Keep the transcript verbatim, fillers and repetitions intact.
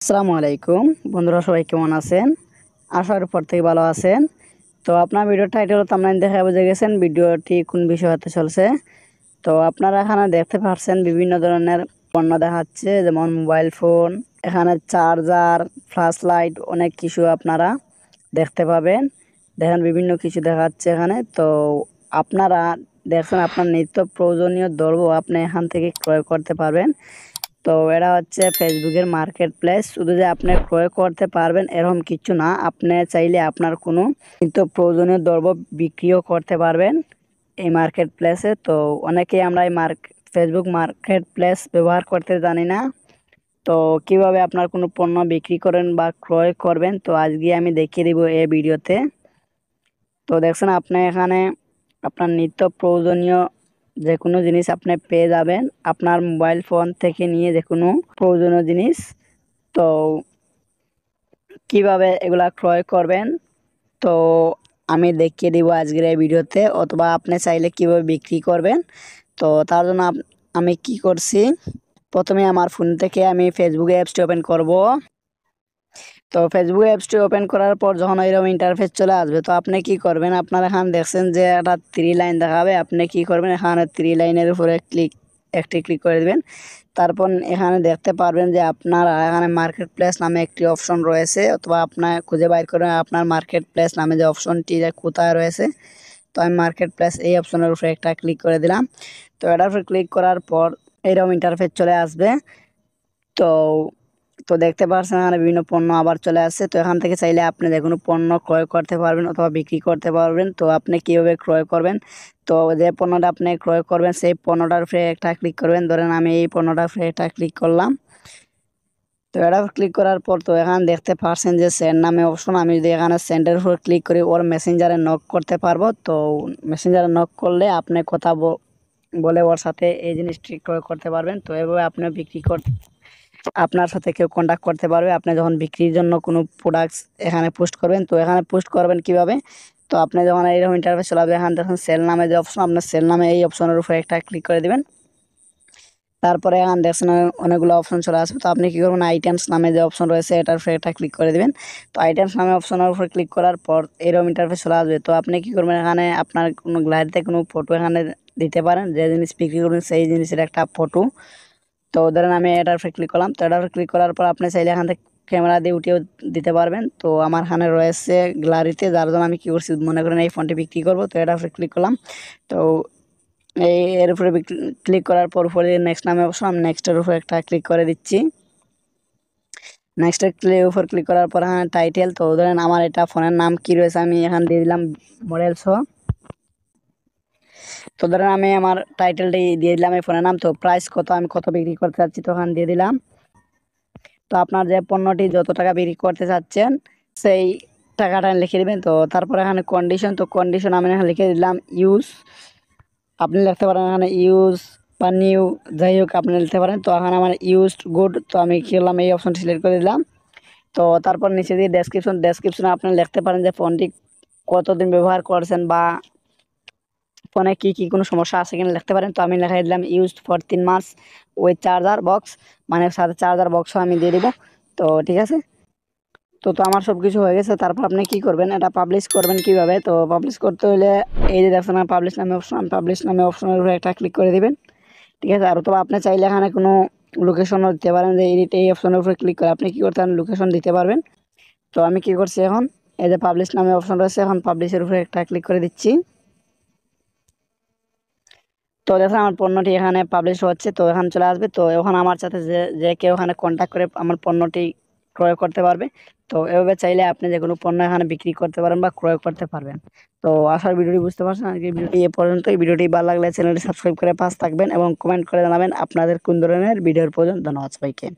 আসসালামু আলাইকুম বন্ধুরা, সবাই কেমন আছেন? আশা করি প্রত্যেকে ভালো আছেন। তো আপনার ভিডিওর টাইটেল থাম্বনেইল দেখে বুঝে গেছেন ভিডিওটি কোন বিষয় হতে চলছে। তো আপনারা এখানে দেখতে পাচ্ছেন বিভিন্ন ধরনের পণ্য দেখাচ্ছে, যেমন মোবাইল ফোন, এখানে চার্জার, ফ্ল্যাশ লাইট, অনেক কিছু আপনারা দেখতে পাবেন। দেখেন বিভিন্ন কিছু দেখাচ্ছে এখানে। তো আপনারা দেখছেন আপনার নিত্য প্রয়োজনীয় দ্রব্য আপনি এখান থেকে ক্রয় করতে পারবেন। তো এটা হচ্ছে ফেসবুকের মার্কেট প্লেস। শুধু যে আপনি ক্রয় করতে পারবেন এরকম কিছু না, আপনি চাইলে আপনার কোনো নিত্য প্রয়োজনীয় দ্রব্য বিক্রিও করতে পারবেন এই মার্কেট প্লেসে। তো অনেকেই আমরা এই মার্কেট ফেসবুক মার্কেট প্লেস ব্যবহার করতে জানি না। তো কিভাবে আপনার কোনো পণ্য বিক্রি করেন বা ক্রয় করবেন, তো আজকে আমি দেখিয়ে দিব এই ভিডিওতে। তো দেখছেন আপনি এখানে আপনার নিত্য প্রয়োজনীয় যে কোনো জিনিস আপনি পেয়ে যাবেন আপনার মোবাইল ফোন থেকে নিয়ে, যে কোনো প্রয়োজনীয় জিনিস। তো কিভাবে এগুলা ক্রয় করবেন, তো আমি দেখিয়ে দিব আজকের এই ভিডিওতে, অথবা আপনি চাইলে কিভাবে বিক্রি করবেন। তো তার জন্য আপ- আমি কি করছি, প্রথমে আমার ফোন থেকে আমি ফেসবুক অ্যাপসটি ওপেন করব। তো ফেসবুক অ্যাপসটি ওপেন করার পর যখন এরকম ইন্টারফেস চলে আসবে, তো আপনি কি করবেন, আপনারা এখানে দেখছেন যে একটা থ্রি লাইন দেখাবে, আপনি কি করবেন, এখানে থ্রি লাইনের উপরে ক্লিক একটি ক্লিক করে দেবেন। তারপর এখানে দেখতে পারবেন যে আপনার এখানে মার্কেট প্লেস নামে একটি অপশন রয়েছে, অথবা আপনার খুঁজে বাইর করে আপনার মার্কেট প্লেস নামে যে অপশনটি যে কোথায় রয়েছে। তো আমি মার্কেট প্লেস এই অপশনের উপরে একটা ক্লিক করে দিলাম। তো এটার উপরে ক্লিক করার পর এরকম ইন্টারফেস চলে আসবে। তো তো দেখতে পাচ্ছেন এখানে বিভিন্ন পণ্য আবার চলে আসছে। তো এখান থেকে চাইলে আপনি যে কোনো পণ্য ক্রয় করতে পারবেন অথবা বিক্রি করতে পারবেন। তো আপনি কীভাবে ক্রয় করবেন, তো যে পণ্যটা আপনি ক্রয় করবেন সেই পণ্যটার উপরে একটা ক্লিক করবেন। ধরেন আমি এই পণ্যটার উপরে একটা ক্লিক করলাম। তো এটা ক্লিক করার পর তো এখানে দেখতে পাচ্ছেন যে সেন্ড নামে অপশন, আমি যদি এখানে সেন্ডের উপর ক্লিক করি ওর মেসেঞ্জারে নক করতে পারবো। তো মেসেঞ্জারে নক করলে আপনি কথা ব- বলে ওর সাথে এই জিনিসটি ক্রয় করতে পারবেন। তো এভাবে আপনি বিক্রি কর আপনার সাথে কেউ কন্ট্যাক্ট করতে পারবে আপনি যখন বিক্রির জন্য কোনো প্রোডাক্টস এখানে পোস্ট করবেন। তো এখানে পোস্ট করবেন কিভাবে, তো আপনি যখন এইরকম ইন্টারফেস চলে আসবে, এখানে দেখুন সেল নামে যে অপশন, আপনার সেল নামে এই অপশনের উপরে একটা ক্লিক করে দিবেন। তারপরে এখানে দেখছেন অনেকগুলো অপশন চলে আসবে। তো আপনি কী করবেন, আইটেমস নামে যে অপশন রয়েছে এটার উপরে একটা ক্লিক করে দিবেন। তো আইটেমস নামে অপশনের উপরে ক্লিক করার পর এরকম ইন্টারফেস চলে আসবে। তো আপনি কী করবেন, এখানে আপনার কোনো গ্যালারিতে কোনো ফটো এখানে দিতে পারেন, যে জিনিস বিক্রি করবেন সেই জিনিসের একটা ফটো। তো ধরেন আমি এটার উপরে ক্লিক করলাম। তো এটার উপরে ক্লিক করার পর আপনি চাইলে এখান থেকে ক্যামেরা দিয়ে উঠিয়েও দিতে পারবেন। তো আমার এখানে রয়েছে গ্যালারিতে, যার জন্য আমি কী করছি, মনে করেন এই ফোনটি বিক্রি করব। তো এটার উপরে ক্লিক করলাম। তো এই এর উপরে ক্লিক করার পর উপরে নেক্সট নামে অবশ্য আমি নেক্সটের উপরে একটা ক্লিক করে দিচ্ছি। নেক্সটের ক্লিক উপর ক্লিক করার পর হ্যাঁ টাইটেল, তো ধরেন আমার এটা ফোনের নাম কি রয়েছে আমি এখানে দিয়ে দিলাম মডেল সহ। তো ধরেন আমি আমার টাইটেলটি দিয়ে দিলাম এই ফোনের নাম। তো প্রাইস কত, আমি কত বিক্রি করতে চাচ্ছি, তো ওখানে দিয়ে দিলাম। তো আপনার যে পণ্যটি যত টাকা বিক্রি করতে চাচ্ছেন সেই টাকাটা লিখে দেবেন। তো তারপর এখানে কন্ডিশন, তো কন্ডিশন আমি এখানে লিখে দিলাম ইউজ, আপনি লিখতে পারেন এখানে ইউজ বা নিউ, যাই হোক আপনি লিখতে পারেন। তো এখানে আমার ইউজড গুড, তো আমি কী করলাম এই অপশনটি সিলেক্ট করে দিলাম। তো তারপর নিচে দিয়ে ডেসক্রিপশন, ডেসক্রিপশনে আপনি লিখতে পারেন যে ফোনটি কতদিন ব্যবহার করছেন বা ফোনে কী কী কোনো সমস্যা আছে কিনা লিখতে পারেন। তো আমি লিখে দিলাম ইউজড ফর তিন মাস উইথ চার্জার বক্স, মানে সাথে চার্জার বক্সও আমি দিয়ে দিব। তো ঠিক আছে। তো তো আমার সব কিছু হয়ে গেছে। তারপর আপনি কি করবেন, এটা পাবলিশ করবেন কিভাবে, তো পাবলিশ করতে হলে এই যে দেখছেন পাবলিশ নামে অপশন, পাবলিশ নামে অপশনের উপরে একটা ক্লিক করে দিবেন। ঠিক আছে। আর অথবা আপনি চাইলে এখানে কোনো লোকেশনও দিতে পারেন, যে এডিট এই অপশনের উপরে ক্লিক করে আপনি কী করতে পারেন, লোকেশন দিতে পারবেন। তো আমি কি করছি, এখন এই যে পাবলিশ নামে অপশন রয়েছে, এখন পাবলিশের উপরে একটা ক্লিক করে দিচ্ছি। তো দেখুন আমার পণ্যটি এখানে পাবলিশ হচ্ছে, তো এখানে চলে আসবে। তো এখন আমার সাথে যে যে কেউ এখানে কন্ট্যাক্ট করে আমার পণ্যটি ক্রয় করতে পারবে। তো এভাবে চাইলে আপনি যে কোনো পণ্য এখানে বিক্রি করতে পারেন বা ক্রয় করতে পারবেন। তো আশা করি ভিডিওটি বুঝতে পারছেন। আজকে ভিডিওটি এ পর্যন্তই। ভিডিওটি ভালো লাগলে চ্যানেলটি সাবস্ক্রাইব করে পাশে থাকবেন এবং কমেন্ট করে জানাবেন আপনাদের কোন ধরনের ভিডিওর প্রয়োজন। ধন্যবাদ সবাইকে।